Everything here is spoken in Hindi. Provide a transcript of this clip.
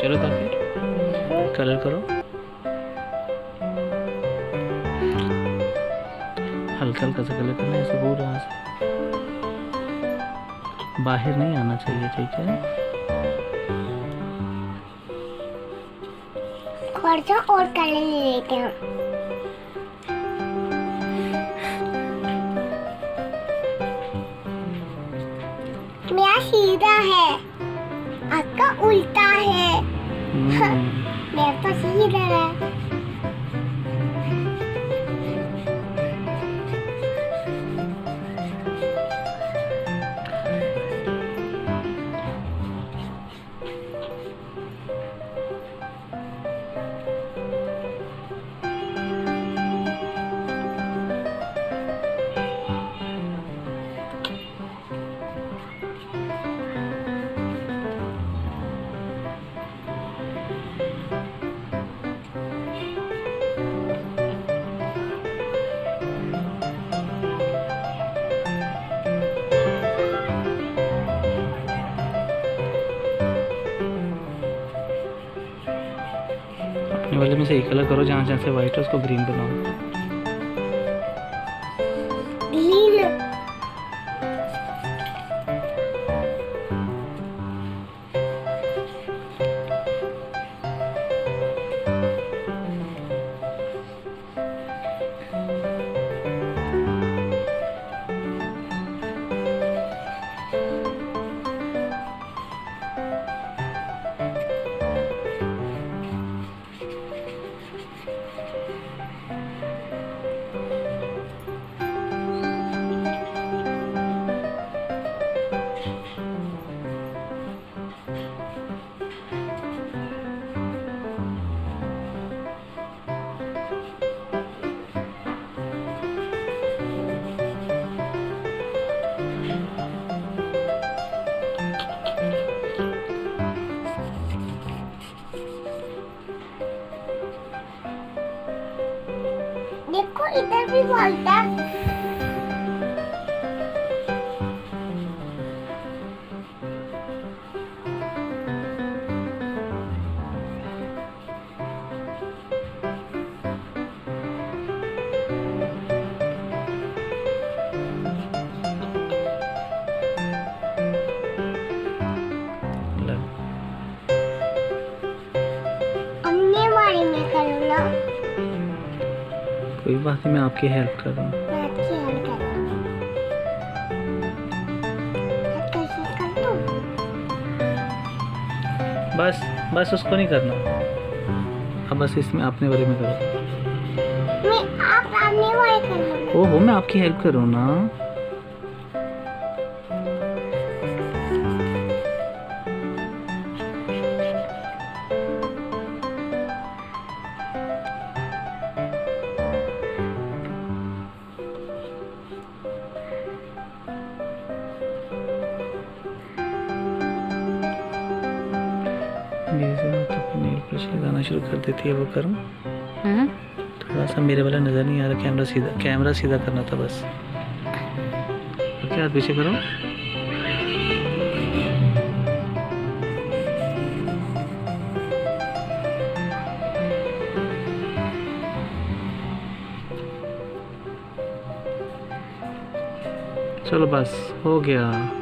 चलो ताकि कलर करो, हल्का हल्का सा कलर करना है, ऐसे पूरा बाहर नहीं आना चाहिए, ठीक है। और कलर ले लेते हैं। मेरा सीधा है, आपका उल्टा है। मेरा तो सीधा है। अपने वाले में से एक कलर करो, जहाँ जहाँ से वाइट है उसको ग्रीन बनाओ। ग्रीन। देखो इधर भी बोलता। अन्य बारी में करो ना। कोई बात नहीं, मैं आपकी हेल्प कर रहा हूँ। मैं आपकी हेल्प कर रहा हूँ। कैसे कर दूँ? बस उसको नहीं करना, अब बस इसमें अपने बारे में करो। आप अपने बारे कर लो। ओहो, मैं आपकी हेल्प कर रहा हूँ ना। तो नेल पॉलिश लगाना शुरू कर देती है, वो करूँ? थोड़ा सा मेरे वाला नज़र नहीं आ रहा, कैमरा सीधा करना था बस। ओके, हाथ पीछे करो। चलो बस हो गया।